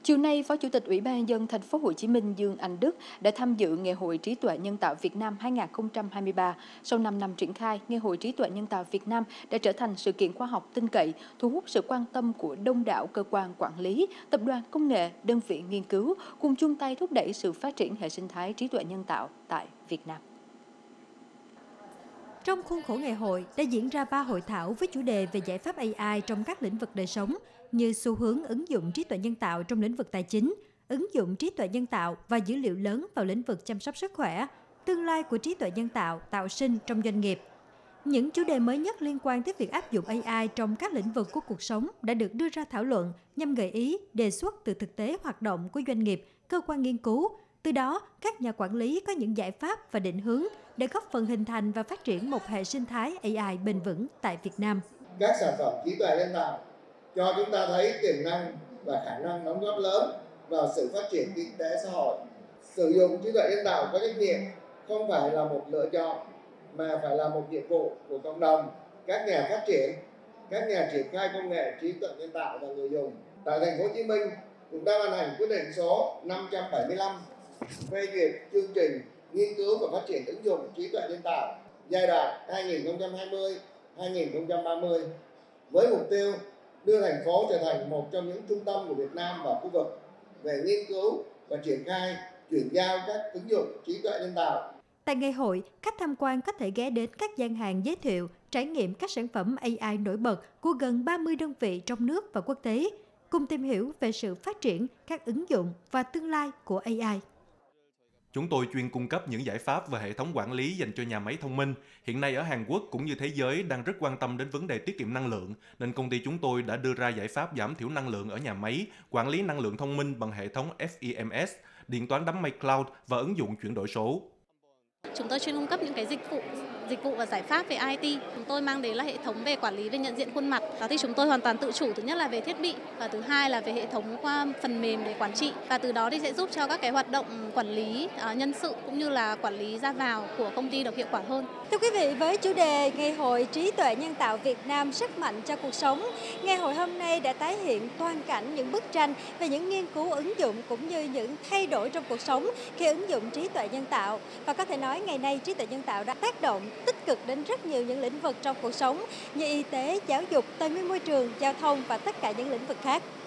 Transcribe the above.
Chiều nay, Phó Chủ tịch Ủy ban nhân dân thành phố Hồ Chí Minh Dương Anh Đức đã tham dự Ngày hội trí tuệ nhân tạo Việt Nam 2023. Sau 5 năm triển khai, Ngày hội trí tuệ nhân tạo Việt Nam đã trở thành sự kiện khoa học tin cậy, thu hút sự quan tâm của đông đảo cơ quan quản lý, tập đoàn công nghệ, đơn vị nghiên cứu cùng chung tay thúc đẩy sự phát triển hệ sinh thái trí tuệ nhân tạo tại Việt Nam. Trong khuôn khổ ngày hội đã diễn ra 3 hội thảo với chủ đề về giải pháp AI trong các lĩnh vực đời sống như xu hướng ứng dụng trí tuệ nhân tạo trong lĩnh vực tài chính, ứng dụng trí tuệ nhân tạo và dữ liệu lớn vào lĩnh vực chăm sóc sức khỏe, tương lai của trí tuệ nhân tạo tạo sinh trong doanh nghiệp. Những chủ đề mới nhất liên quan tới việc áp dụng AI trong các lĩnh vực của cuộc sống đã được đưa ra thảo luận nhằm gợi ý, đề xuất từ thực tế hoạt động của doanh nghiệp, cơ quan nghiên cứu. Từ đó, các nhà quản lý có những giải pháp và định hướng để góp phần hình thành và phát triển một hệ sinh thái AI bền vững tại Việt Nam. Các sản phẩm trí tuệ nhân tạo cho chúng ta thấy tiềm năng và khả năng đóng góp lớn vào sự phát triển kinh tế xã hội. Sử dụng trí tuệ nhân tạo có trách nhiệm không phải là một lựa chọn mà phải là một nhiệm vụ của cộng đồng, các nhà phát triển, các nhà triển khai công nghệ trí tuệ nhân tạo và người dùng. Tại thành phố Hồ Chí Minh cũng đã ban hành quyết định số 575 phê duyệt chương trình nghiên cứu và phát triển ứng dụng trí tuệ nhân tạo giai đoạn 2020-2030 với mục tiêu đưa thành phố trở thành một trong những trung tâm của Việt Nam và khu vực về nghiên cứu và triển khai chuyển giao các ứng dụng trí tuệ nhân tạo. Tại ngày hội, khách tham quan có thể ghé đến các gian hàng giới thiệu, trải nghiệm các sản phẩm AI nổi bật của gần 30 đơn vị trong nước và quốc tế, cùng tìm hiểu về sự phát triển, các ứng dụng và tương lai của AI. Chúng tôi chuyên cung cấp những giải pháp và hệ thống quản lý dành cho nhà máy thông minh. Hiện nay ở Hàn Quốc cũng như thế giới đang rất quan tâm đến vấn đề tiết kiệm năng lượng, nên công ty chúng tôi đã đưa ra giải pháp giảm thiểu năng lượng ở nhà máy, quản lý năng lượng thông minh bằng hệ thống FEMS, điện toán đám mây cloud và ứng dụng chuyển đổi số. Chúng tôi chuyên cung cấp những cái dịch vụ và giải pháp về IT. Chúng tôi mang đến là hệ thống về quản lý về nhận diện khuôn mặt. Đó thì chúng tôi hoàn toàn tự chủ, thứ nhất là về thiết bị và thứ hai là về hệ thống qua phần mềm để quản trị, và từ đó thì sẽ giúp cho các cái hoạt động quản lý nhân sự cũng như là quản lý ra vào của công ty được hiệu quả hơn. Thưa quý vị, với chủ đề Ngày hội trí tuệ nhân tạo Việt Nam sức mạnh cho cuộc sống, ngày hội hôm nay đã tái hiện toàn cảnh những bức tranh về những nghiên cứu ứng dụng cũng như những thay đổi trong cuộc sống khi ứng dụng trí tuệ nhân tạo. Và có thể nói ngày nay trí tuệ nhân tạo đã tác động tích cực đến rất nhiều những lĩnh vực trong cuộc sống như y tế, giáo dục, tài nguyên môi trường, giao thông và tất cả những lĩnh vực khác.